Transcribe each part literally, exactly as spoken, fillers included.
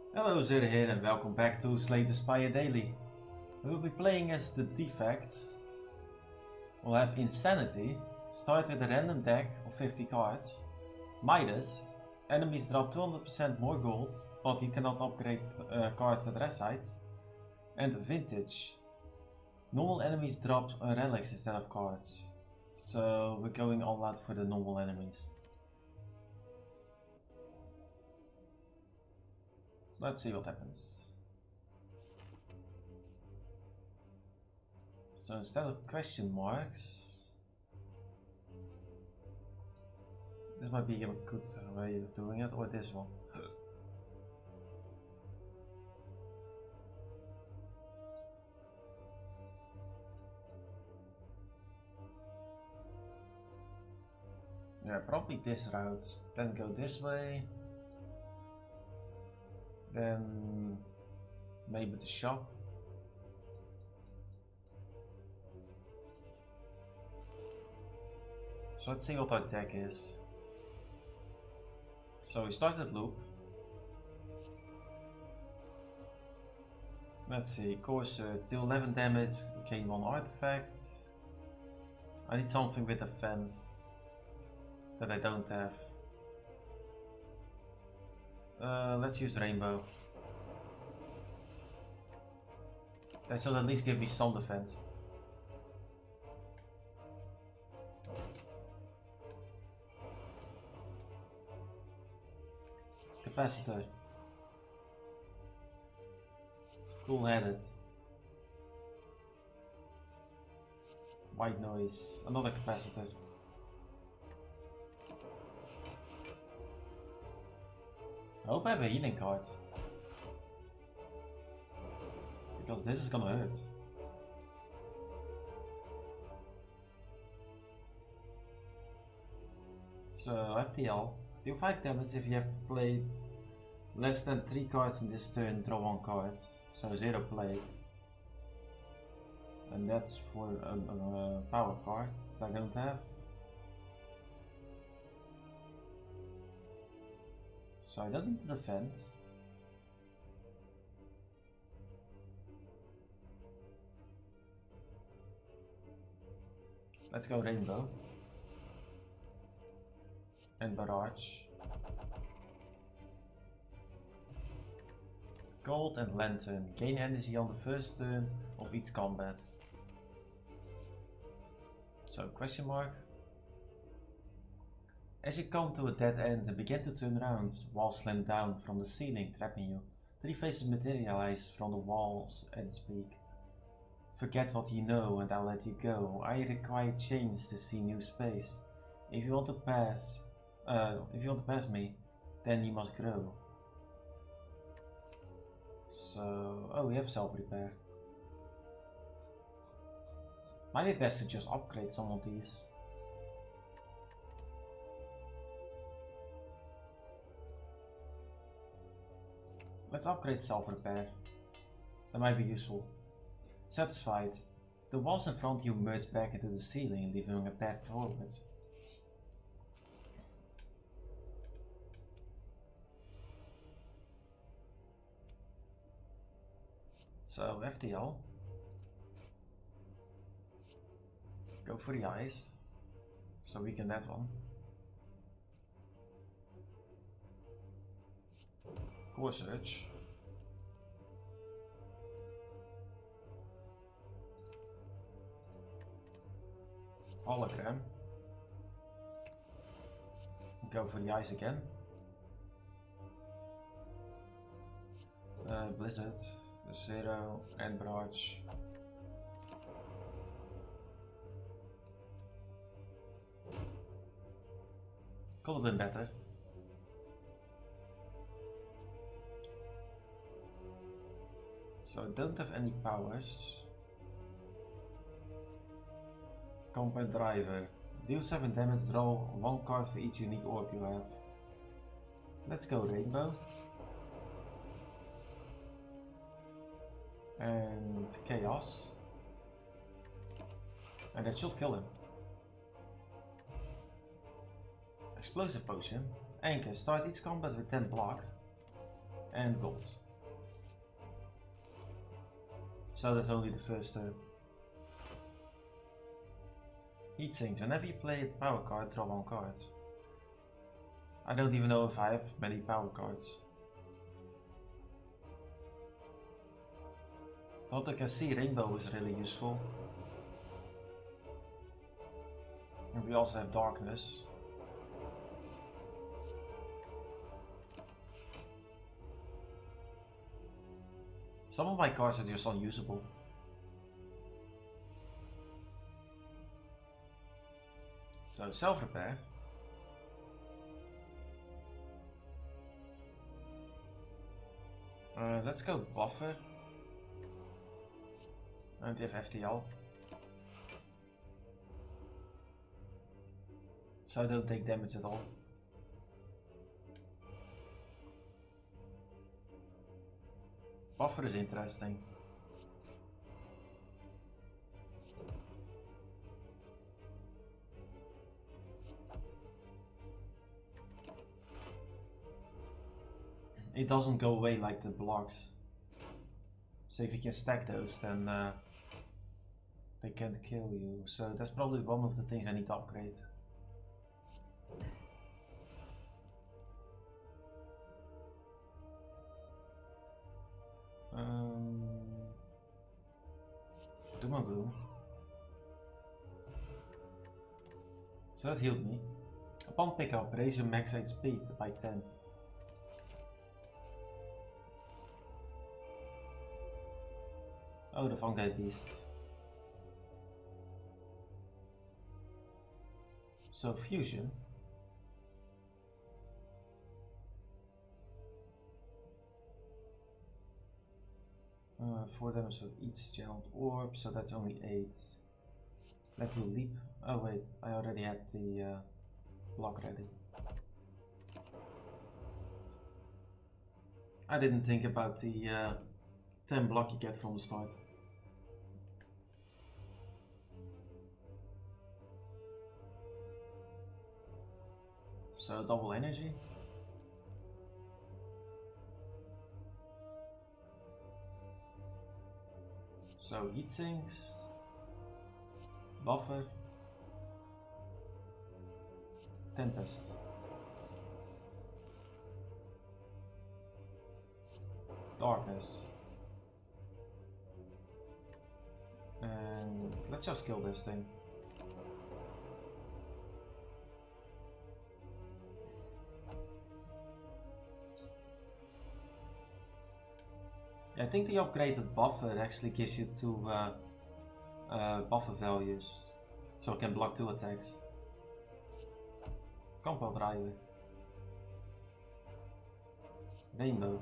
Hello, Zir here and welcome back to Slay the Spire Daily. We will be playing as the Defect. We'll have Insanity, start with a random deck of fifty cards. Midas, enemies drop two hundred percent more gold, but you cannot upgrade uh, cards at rest sites. And Vintage, normal enemies drop uh, relics instead of cards. So we're going all out for the normal enemies. Let's see what happens. So instead of question marks, this might be a good way of doing it, or this one. Yeah, probably this route, then go this way. Then maybe the shop. So let's see what our deck is. So we started loop. Let's see, core search, deal eleven damage, gain one artifact. I need something with defense that I don't have. Uh, let's use Rainbow. That should at least give me some defense. Capacitor. Cool-headed. White noise. Another capacitor. I hope I have a healing card, because this is gonna hurt. So F T L, deal five damage if you have played less than three cards in this turn, draw one card. So zero played. And that's for a, a power card that I don't have. So I don't need to defend. Let's go Rainbow. And Barrage. Gold and Lantern. Gain energy on the first turn of each combat. So question mark. As you come to a dead end and begin to turn around, walls slam down from the ceiling, trapping you. Three faces materialize from the walls and speak. Forget what you know and I'll let you go. I require change to see new space. If you want to pass, uh, if you want to pass me, then you must grow. So, oh, we have self-repair. Might be best to just upgrade some of these. Let's upgrade self-repair. That might be useful. Satisfied. The walls in front of you merge back into the ceiling, leaving a path forward. So F T L. Go for the eyes. So weaken that one. Core search. Hologram. Go for the eyes again. Uh, Blizzard, Zero, and Barrage. Could have been better. So I don't have any powers. Combat Driver. Deal seven damage, draw one card for each unique orb you have. Let's go Rainbow. And Chaos. And that should kill him. Explosive Potion. Anchor. Start each combat with ten block. and gold. So that's only the first turn. Heat sinks. Whenever you play a power card, draw one card. I don't even know if I have many power cards. Thought I can see rainbow is really useful. And we also have darkness. Some of my cards are just unusable. So self-repair. Uh, let's go buffer. And we have F T L. So I don't take damage at all. Buffer is interesting. It doesn't go away like the blocks. So if you can stack those, then uh, they can't kill you. So that's probably one of the things I need to upgrade. Um, Doom and Gloom. So that healed me. Upon pickup, raise your max H P by ten. Oh, the fungi beast. So fusion. Uh, four damage of each channeled orb, so that's only eight. Let's do leap. Oh wait, I already had the uh, block ready. I didn't think about the uh, ten block you get from the start. So double energy. So heat sinks, buffer, tempest. Darkness. And let's just kill this thing. I think the upgraded buffer actually gives you two uh, uh, buffer values, so it can block two attacks. Compel driver. Rainbow.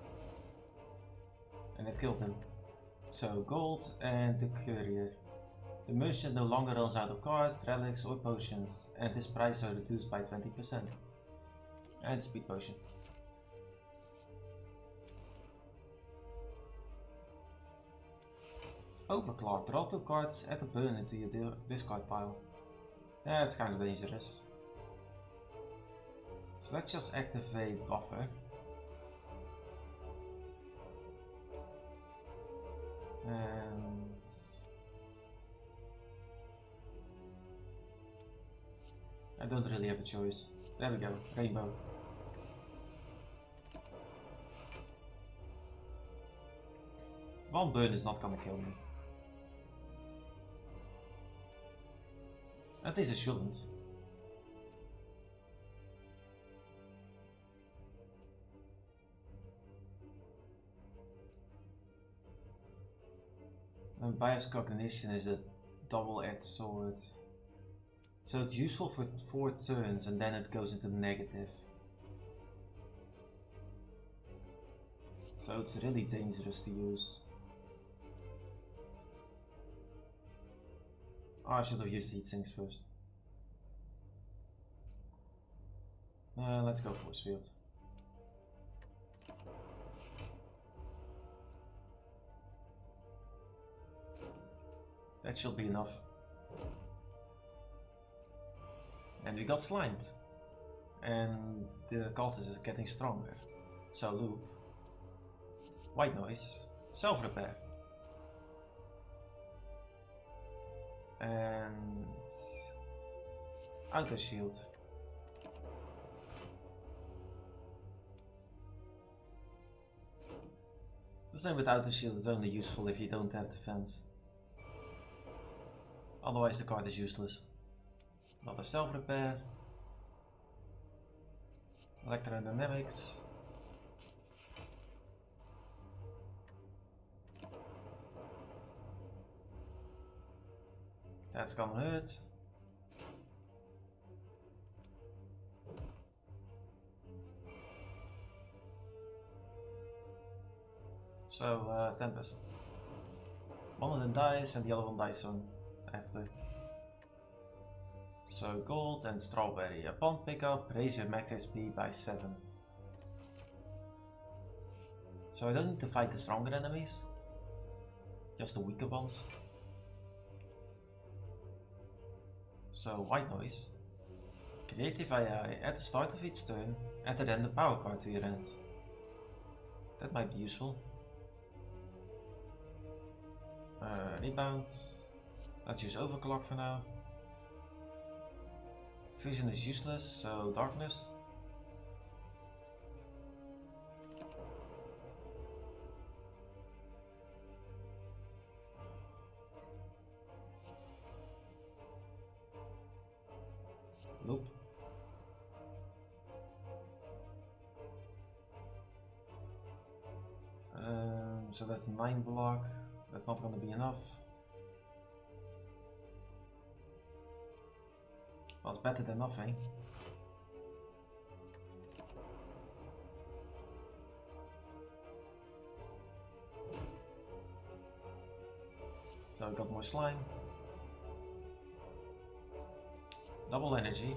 And it killed him. So gold and the courier. The merchant no longer runs out of cards, relics or potions, and his price are reduced by twenty percent. And speed potion. Overclock. Draw two cards, add a burn into your discard pile. Yeah, it's kind of dangerous. So let's just activate buffer. And I don't really have a choice. There we go, rainbow. One burn is not gonna kill me. At least it shouldn't. And Bias Cognition is a double-edged sword. So it's useful for four turns and then it goes into negative. So it's really dangerous to use. Oh, I should have used heat sinks first. Uh, let's go force field. That should be enough. And we got slimed. And the cultist is getting stronger. So loop. White noise. Self-repair. And auto shield. The same with auto shield, is only useful if you don't have defense. Otherwise the card is useless. Another self-repair. Electrodynamics. That's gonna hurt. So, uh, Tempest. One of them dies and the other one dies soon after. So, gold and strawberry. Upon pickup, raise your max H P by seven. So I don't need to fight the stronger enemies, just the weaker ones. So, white noise. Creative A I. At the start of each turn, add a random power card to your hand. That might be useful. Uh, rebound. Let's use overclock for now. Vision is useless, so darkness. Loop. Um, so that's nine block. That's not going to be enough. Well, it's better than nothing. So I got more slime. Double energy.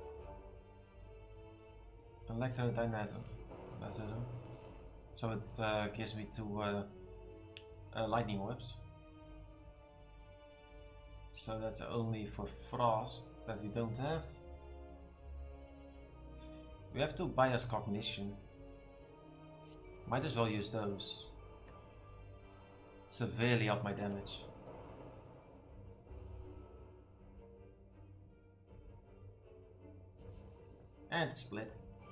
Electrodynamic. That's it. So it uh, gives me two uh, uh, lightning orbs. So that's only for frost that we don't have. We have two bias cognition. Might as well use those. Severely up my damage. And split.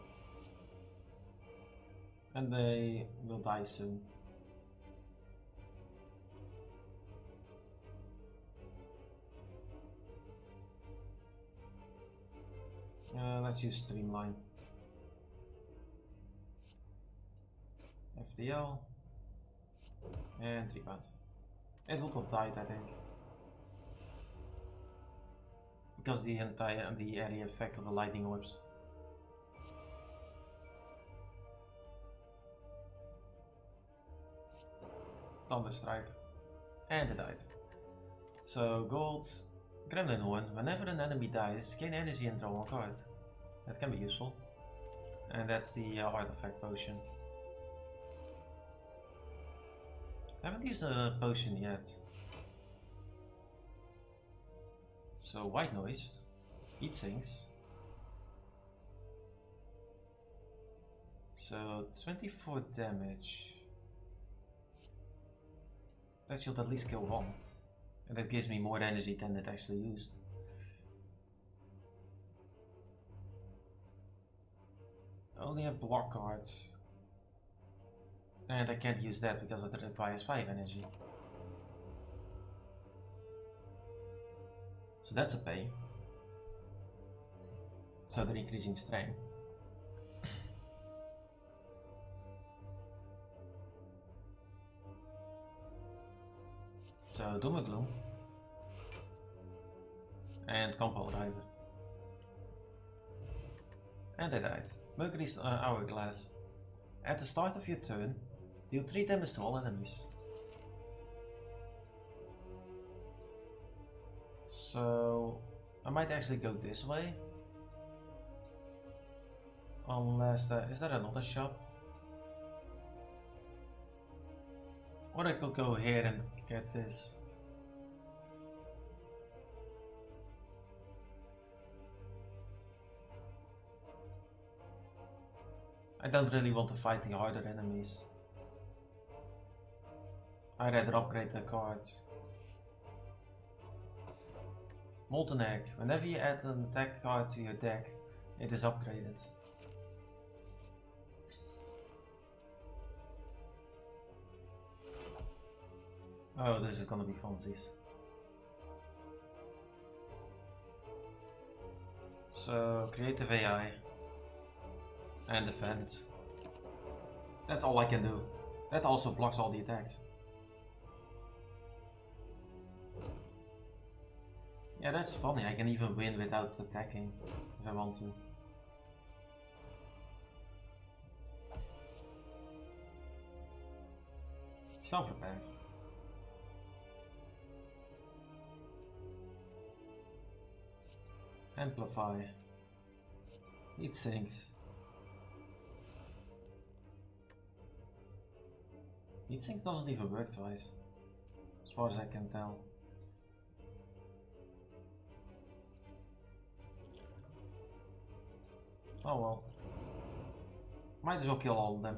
And they will die soon. Uh, let's use Streamline. F T L. And rebound. It would have died, I think. Because the entire the area effect of the lightning orbs. Thunder Strike. And it died. So gold, Gremlin Horn. Whenever an enemy dies, gain energy and draw one card. That can be useful. And that's the uh, artifact potion. I haven't used a potion yet. So white noise. Eat things. So twenty-four damage. That should at least kill one. And that gives me more energy than it actually used. I only have block cards. And I can't use that because it requires five energy. So that's a pay. So they're increasing strength. So Doom and Gloom. And Compo Driver. And they died. Mercury's uh, Hourglass. At the start of your turn, deal three damage to all enemies. So I might actually go this way. Unless there is there another shop? Or I could go here and get this. I don't really want to fight the harder enemies. I'd rather upgrade the cards. Molten Egg. Whenever you add an attack card to your deck, it is upgraded. Oh, this is gonna be funsies. So, creative A I. And defend. That's all I can do. That also blocks all the attacks. Yeah, that's funny. I can even win without attacking if I want to. Self-repair. Amplify. Heat sinks. Heat sinks doesn't even work twice, as far as I can tell. Oh well. Might as well kill all of them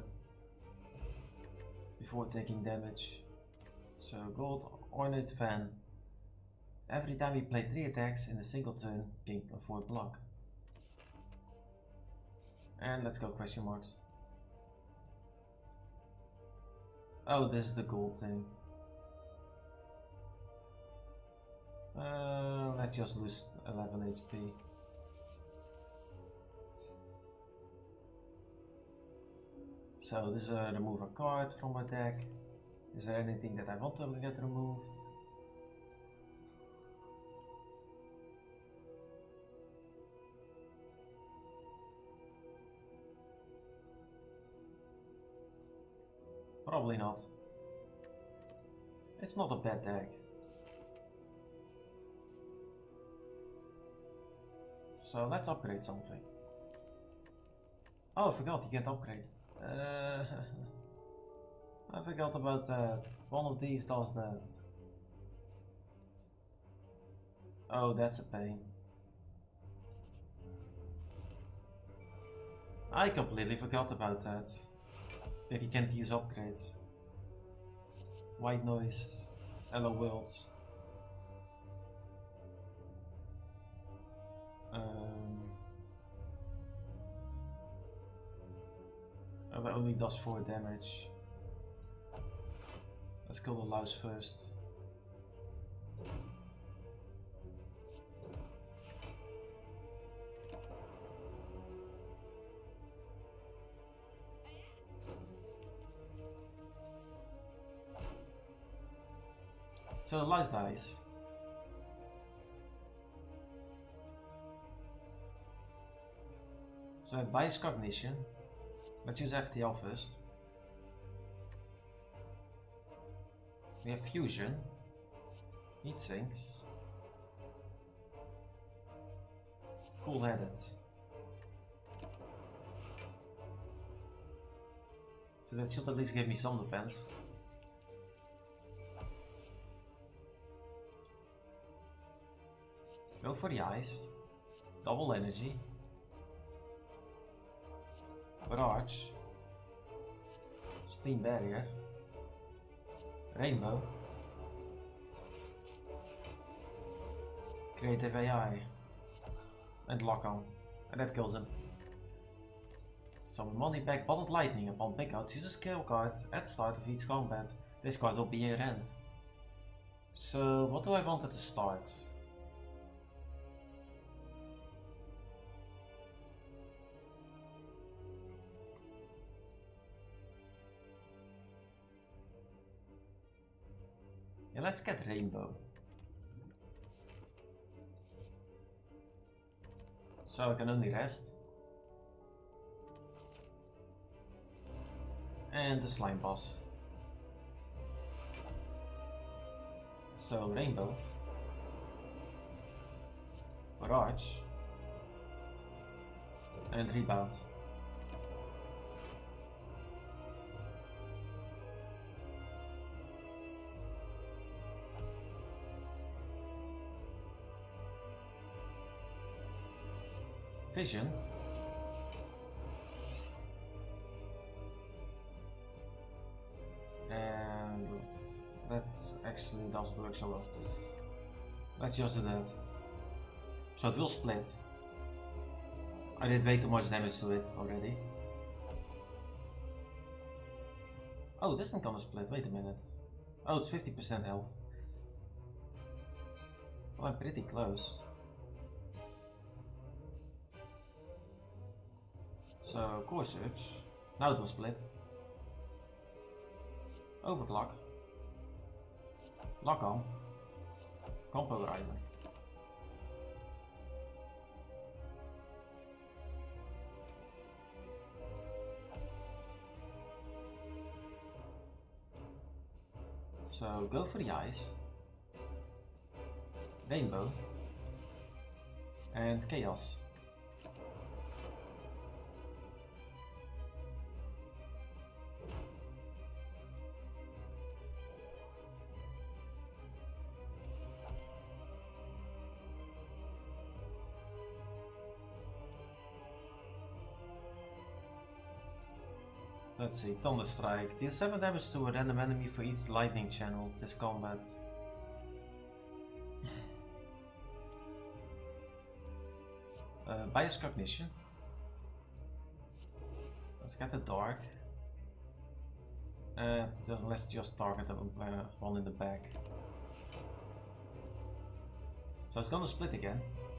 before taking damage. So gold, ornate fan. Every time you play three attacks in a single turn, gain a four block. And let's go question marks. Oh, this is the gold thing. Uh, let's just lose eleven H P. So this is a remove a card from my deck. Is there anything that I want to get removed? Probably not. It's not a bad deck. So let's upgrade something. Oh, I forgot you can't upgrade. Uh, I forgot about that. One of these does that. Oh, that's a pain. I completely forgot about that. That you can't use upgrades. White noise. Hello worlds. Um, oh, that only does four damage. Let's kill the louse first. So the louse dies. So bias cognition. Let's use F T L first. We have fusion. Heat sinks. Cool-headed. So that should at least give me some defense. Go for the ice. Double energy. Barrage. Steam barrier. Rainbow. Creative A I. And lock on. And that kills him. Some money back bottled lightning. Upon pickout, use a skill card at the start of each combat. This card will be your hand. So what do I want at the start? Yeah, let's get Rainbow. So I can only rest. And the slime boss. So Rainbow. Barrage. And rebound. Vision. And actually doesn't work so well. Let's just do that. So it will split. I did way too much damage to it already. Oh, this isn't gonna split, wait a minute. Oh, it's fifty percent health. Well, I'm pretty close. So, core search. Now it will split. Overclock. Lock on. Compo Rider. So go for the ice. Rainbow. And chaos. Let's see, Thunder Strike. Deal seven damage to a random enemy for each lightning channel this combat. uh, Bias Cognition. Let's get the Dark. And uh, let's just target the uh, one in the back. So it's gonna split again.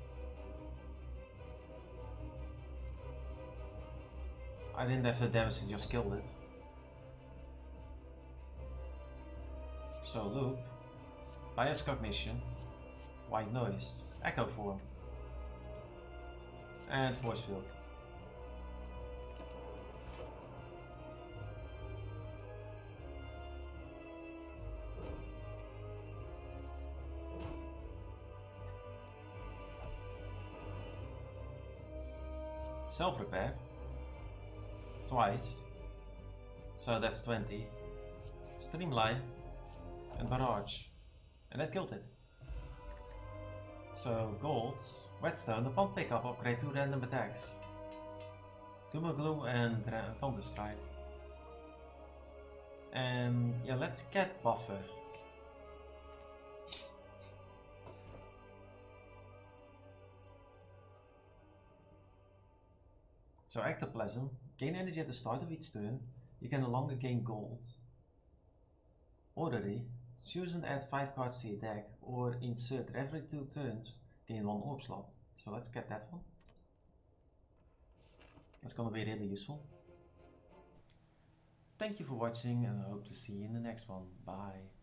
I didn't have the damage to just kill it. So loop, Bias Cognition, White Noise, Echo Form, and Force Field. Self-repair. Twice. So that's twenty. Streamline. And Barrage. And that killed it. So gold. Whetstone. Upon pickup, upgrade two random attacks. Doom and Gloom and uh, Thunder Strike. And yeah, let's get Buffer. So Ectoplasm, gain energy at the start of each turn. You can no longer gain gold. Orrery, choose and add five cards to your deck, or insert every two turns, gain one orb slot. So let's get that one. That's gonna be really useful. Thank you for watching and I hope to see you in the next one. Bye.